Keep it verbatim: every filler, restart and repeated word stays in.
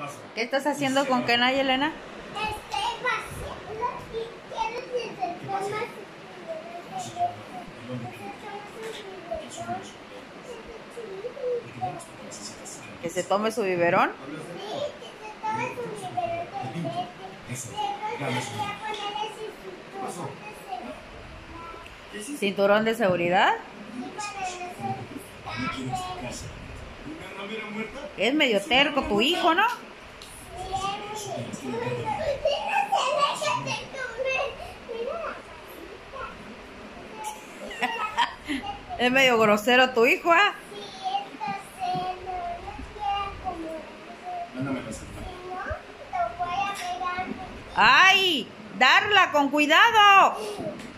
¿Qué estás haciendo con Kenai, Elena? Estoy vaciando y quiero que se tome ¿Que se tome su biberón? Sí, que se tome su biberón de leche. Luego se voy a ponerle su ¿Cinturón de seguridad? Es medio terco tu hijo, ¿no? Es medio grosero tu hijo, ¿ah? Sí, es grosero. No quiero comer. Si no, lo voy a pegar. ¡Ay! ¡Darla con cuidado!